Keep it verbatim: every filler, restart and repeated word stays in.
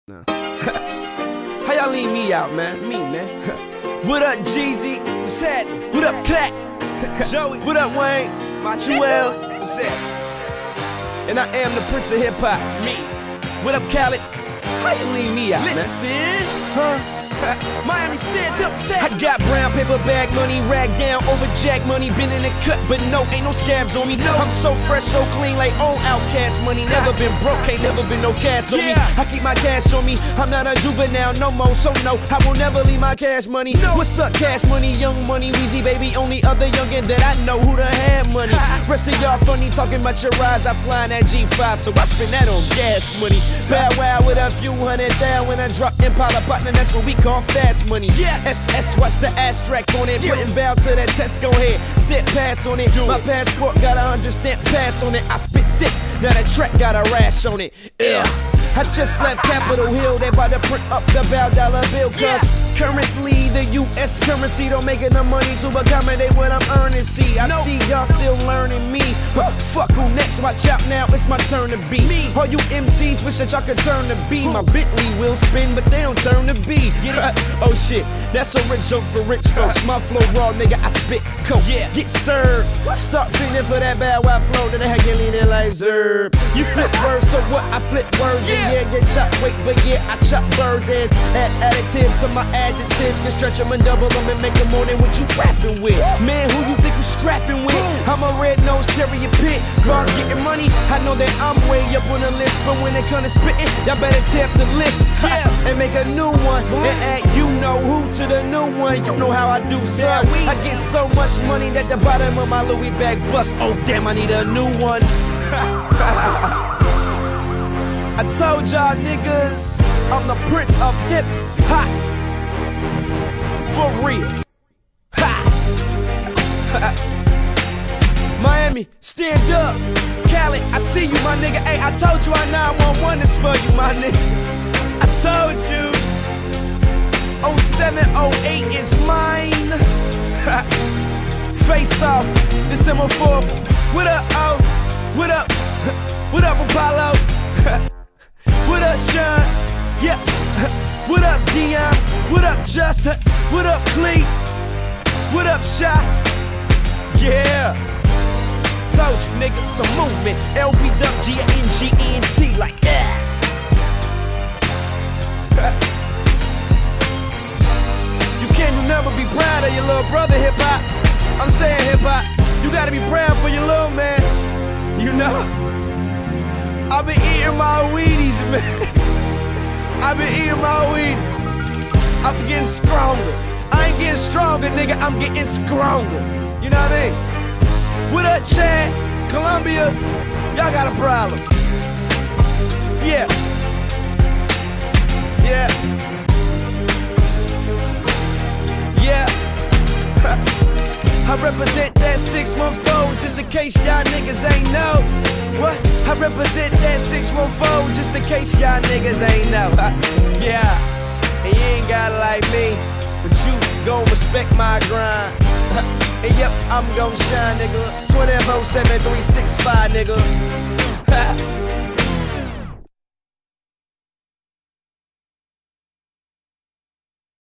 Nah. How y'all leave me out, man? Me, man. What up, Jeezy? What's happening? What up, Cat? Joey? What up, Wayne? My Wells? What's happening? And I am the Prince of Hip Hop. Me. What up, Khaled? How you leave me out, Listen. man? Huh? Miami, stand up, say I got brown paper bag money, rag down over jack money, been in the cut, but no, ain't no scabs on me. No, I'm so fresh, so clean, like on Outcast money. Never been broke, ain't never been no cash on yeah. me. I keep my cash on me. I'm not a juvenile no more, so no, I will never leave my cash money. No. What's up, cash money, young money, Weezy baby, only other youngin' that I know who done had money. Rest of y'all funny talking about your rides, I fly in that G five, so I spend that on gas money. Bow wow with a few hundred down when I drop Impala partner, that's what we call fast money. Yes. S S, watch the abstract on it. Yeah. Putting bow to that test, go ahead. Step pass on it. Do My it. passport got a hundred stamp pass on it. I spit sick, now that track got a rash on it. Yeah. I just left Capitol Hill, they about to print up the bow dollar bill. Cause yeah. currently the U S currency don't make enough money to accommodate what I'm earning. See, I no. see y'all still learning me. But fuck who next, watch out now, it's my turn to be. Me. All you M Cs wish that y'all could turn to be. My Bentley will spin, but they don't turn to be. Oh shit, that's a rich joke for rich folks. My flow raw, nigga, I spit coke. Yeah. Get served. Start feeling for that bad wow flow, then I had get leaning like Zerb. You flip words, so what? I flip words. Yeah. Yeah, get chop weight, but yeah, I chop birds and add additive to my adjective. And stretch them and double them and make them more than what you rapping with. Man, who you think you scrapping with? I'm a red-nosed terrier pit. Bronze getting money, I know that I'm way up on the list. But when it comes to spitting, y'all better tap the list. Yeah. And make a new one. And add you know who to the new one. You know how I do, son. I get so much money that the bottom of my Louis bag bust. Oh damn, I need a new one. I told y'all niggas, I'm the Prince of Hip Hop. For real. Ha. Miami, stand up. Khaled, I see you, my nigga. Hey, I told you I nine one one is for you, my nigga. I told you. oh seven oh eight is mine. Face off, December fourth. What up, oh? What up? What up, Apollo? What up, Sean? Yeah. What up, Dion? What up, Justin? What up, Clee? What up, Shy? Yeah. Told you, nigga, some movement. L B W G N G E N T like that. You can never be proud of your little brother, hip hop. I'm saying hip hop. You gotta be proud for your little man. You know? I've been eating my Wheaties, man. I've been eating my Wheaties. I'm getting stronger. I ain't getting stronger, nigga. I'm getting stronger. You know what I mean? What up, Chad? Columbia? Y'all got a problem. Yeah. Yeah. Yeah. I represent that six one four, just in case y'all niggas ain't know. What? I represent that six one four, just in case y'all niggas ain't know. Yeah, and you ain't got it like me, but you gon' respect my grind. And yep, I'm gon' shine, nigga. twenty-four seven, three sixty-five, nigga.